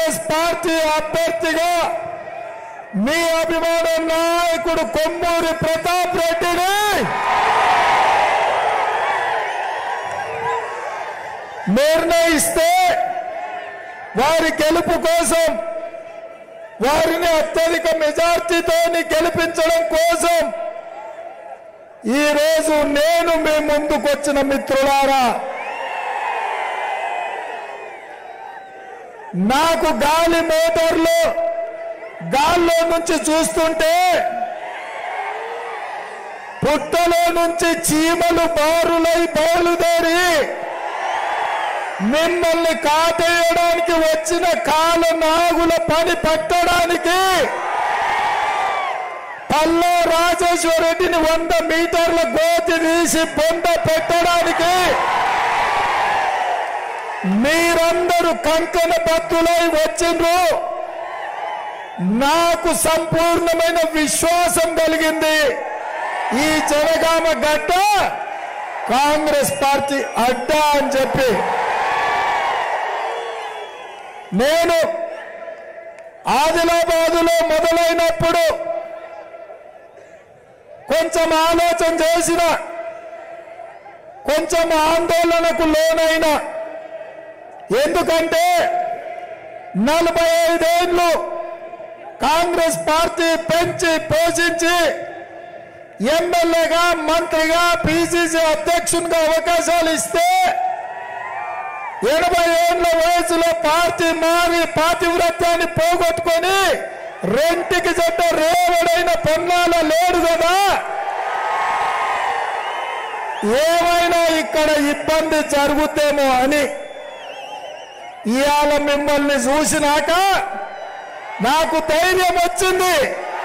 Congress party అభ్యర్థిగా మీ అభిమాన నాయకుడు కొమ్మూరి ప్రతాప్ రెడ్డిని నిర్ణయిస్తే వారి గెలుపు కోసం, వారిని అత్యధిక మెజార్టీతో గెలిపించడం కోసం ఈ రోజు నేను మీ ముందుకు వచ్చిన మిత్రులారా, నాకు గాలి మోటార్లు గాల్లో నుంచి చూస్తుంటే పుట్టలో నుంచి చీమలు బారులై బయలుదేరి మిమ్మల్ని కాటేయడానికి వచ్చిన కాల నాగుల పని పట్టడానికి పల్లా రాజేశ్వర రెడ్డిని 100 మీటర్ల గోతి తీసి బొంద పెట్టడానికి మీరందరూ కంకణ బద్దులై వచ్చిండ్రు. నాకు సంపూర్ణమైన విశ్వాసం కలిగింది. ఈ జనగామ గడ్డ కాంగ్రెస్ పార్టీ అడ్డా అని చెప్పి నేను ఆదిలాబాదులో మొదలైనప్పుడు కొంచెం ఆలోచన చేసిన, కొంచెం ఆందోళనకు లోనైన. ఎందుకంటే 45 ఏళ్ళు కాంగ్రెస్ పార్టీ పెంచి పోషించి ఎమ్మెల్యేగా, మంత్రిగా, పిసిసి అధ్యక్షునిగా అవకాశాలు ఇస్తే 80 ఏళ్ల వయసులో పార్టీ మారి పాతివ్రత్యాన్ని పోగొట్టుకొని రెంటికి చెడ్డ రేవడైన పొన్నాల లేడు కదా. ఏమైనా ఇక్కడ ఇబ్బంది జరుగుతేమో అని ఇవాళ మిమ్మల్ని చూసినాక నాకు ధైర్యం వచ్చింది.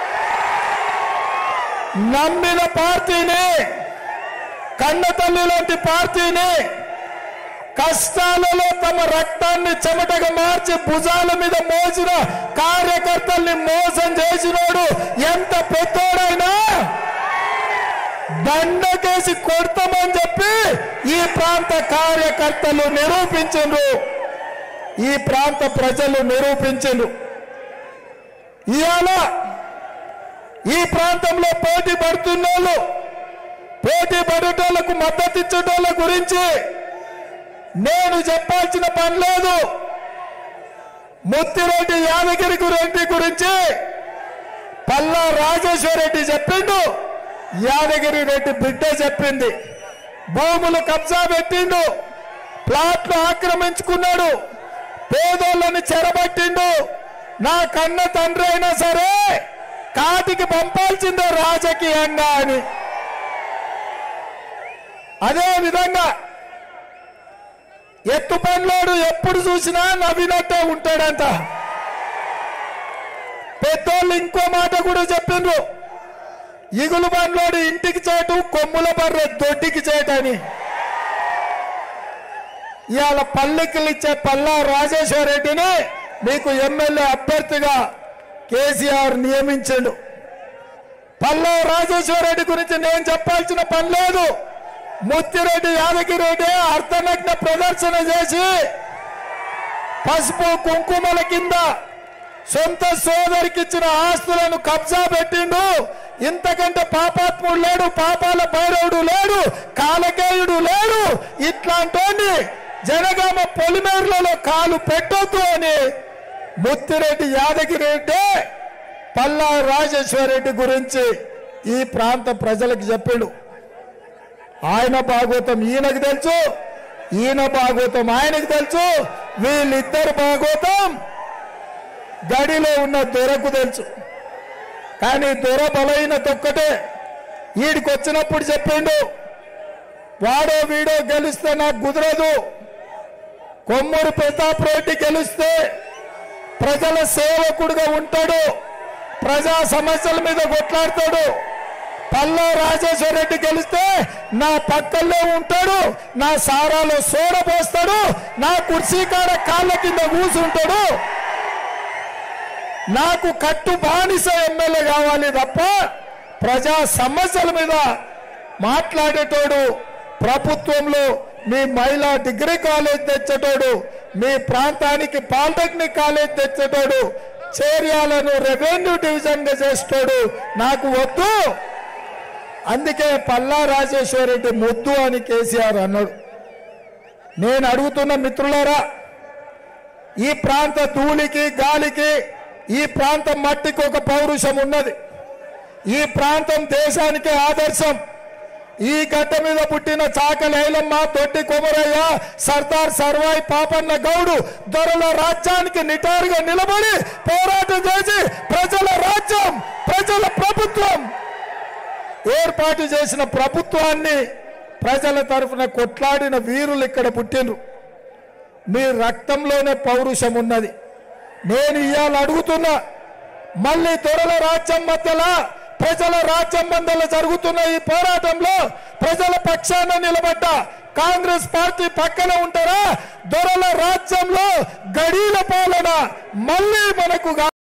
నమ్మిన పార్టీని, కన్నతల్లి లాంటి పార్టీని, కష్టాలలో తమ రక్తాన్ని చెమటగా మార్చి భుజాల మీద మోసిన కార్యకర్తల్ని మోసం చేసినోడు ఎంత పెద్దోడైనా దండకేసి కొడతామని చెప్పి ఈ ప్రాంత కార్యకర్తలు నిరూపించారు, ఈ ప్రాంత ప్రజలు నిరూపించారు. ఇవాళ ఈ ప్రాంతంలో పోటీ పడుతున్నోళ్ళు, పోటీ పడేటోళ్లకు మద్దతు ఇచ్చేటోళ్ళ గురించి నేను చెప్పాల్సిన పని లేదు. ముత్తిరెడ్డి యాదగిరి రెడ్డి గురించి పల్లా రాజేశ్వర రెడ్డి చెప్పిండు, యాదగిరి రెడ్డి బిడ్డ చెప్పింది. భూములు కబ్జా పెట్టిండు, ప్లాట్లు ఆక్రమించుకున్నాడు, పేదోళ్ళని చెరబట్టిండు. నా కన్న తండ్రి అయినా సరే కాటికి పంపాల్సిందే రాజకీయంగా అని. అదే విధంగా ఎత్తు పనులోడు ఎప్పుడు చూసినా నవ్వినట్టే ఉంటాడంట. పెద్దోళ్ళు ఇంకో మాట కూడా చెప్పిండ్రు, ఇగులు పనులోడు ఇంటికి చేటు, కొమ్ముల బర్రె దొడ్డికి చేటని. ఇవాళ పల్లెకిలు ఇచ్చే పల్లా రాజేశ్వర రెడ్డిని మీకు ఎమ్మెల్యే అభ్యర్థిగా కేసీఆర్ నియమించాడు. పల్లా రాజేశ్వర రెడ్డి గురించి నేను చెప్పాల్సిన పని లేదు. ముత్తిరెడ్డి యాదగిరి రెడ్డి అర్ధనగ్న ప్రదర్శన చేసి పసుపు కుంకుమల కింద సొంత సోదరికి ఇచ్చిన ఆస్తులను కబ్జా పెట్టిండు. ఇంతకంటే పాపాత్ముడు లేడు, పాపాల భైరవుడు లేడు, కాలకేయుడు లేడు. ఇట్లాంటి జనగామ పొలిమేరులలో కాలు పెట్టొద్దు అని ముత్తిరెడ్డి యాదగిరి రెడ్డి పల్లా రాజేశ్వర రెడ్డి గురించి ఈ ప్రాంత ప్రజలకు చెప్పాడు. ఆయన భాగవతం ఈయనకు తెలుసు, ఈయన భాగవతం ఆయనకు తెలుసు. వీళ్ళిద్దరు భాగవతం గడిలో ఉన్న దొరకు తెలుసు. కానీ దొర బలైనది ఒక్కటే. వీడికి వచ్చినప్పుడు చెప్పిండు, వాడో వీడో గెలిస్తే నాకు కుదరదు, కొమ్మూరి ప్రతాప్ రెడ్డి గెలిస్తే ప్రజల సేవకుడుగా ఉంటాడు, ప్రజా సమస్యల మీద కొట్లాడతాడు. పల్లా రాజేశ్వర రెడ్డి గెలిస్తే నా పక్కల్లో ఉంటాడు, నా సారాలో సోడ పోస్తాడు, నా కుర్చీ కాడ కాళ్ళ కింద కూర్చుంటాడు. నాకు కట్టు బానిస ఎమ్మెల్యే కావాలి తప్ప ప్రజా సమస్యల మీద మాట్లాడేటోడు, ప్రభుత్వంలో మీ మహిళా డిగ్రీ కాలేజ్ తెచ్చేటోడు, మీ ప్రాంతానికి పాలిటెక్నిక్ కాలేజ్ తెచ్చేటోడు, చేర్యాలను రెవెన్యూ డివిజన్ గా చేస్తాడు నాకు వద్దు. అందుకే పల్లా రాజేశ్వర రెడ్డి ముద్దు అని కేసీఆర్ అన్నాడు. నేను అడుగుతున్న మిత్రులారా, ఈ ప్రాంత ధూళికి గాలికి, ఈ ప్రాంతం మట్టికి ఒక పౌరుషం ఉన్నది. ఈ ప్రాంతం దేశానికి ఆదర్శం. ఈ గడ్డ మీద పుట్టిన చాకలి ఐలమ్మ, తొట్టి కొమరయ్య, సర్దార్ సర్వాయి పాపన్న గౌడు దొరల రాజ్యానికి నిటారుగా నిలబడి పోరాటం చేసి ప్రజల రాజ్యం, ప్రజల ప్రభుత్వం ఏర్పాటు చేసిన ప్రభుత్వాన్ని ప్రజల తరఫున కొట్లాడిన వీరులు ఇక్కడ పుట్టినరు. మీ రక్తంలోనే పౌరుషం ఉన్నది. నేను ఇవాళ అడుగుతున్నా, మళ్ళీ దొరల రాజ్యం మధ్యలో ప్రజల రాజ్యం మధ్యలో జరుగుతున్న ఈ పోరాటంలో ప్రజల పక్షాన నిలబడ్డ కాంగ్రెస్ పార్టీ పక్కన ఉంటారా? దొరల రాజ్యంలో గడీల పాలన మళ్ళీ మనకు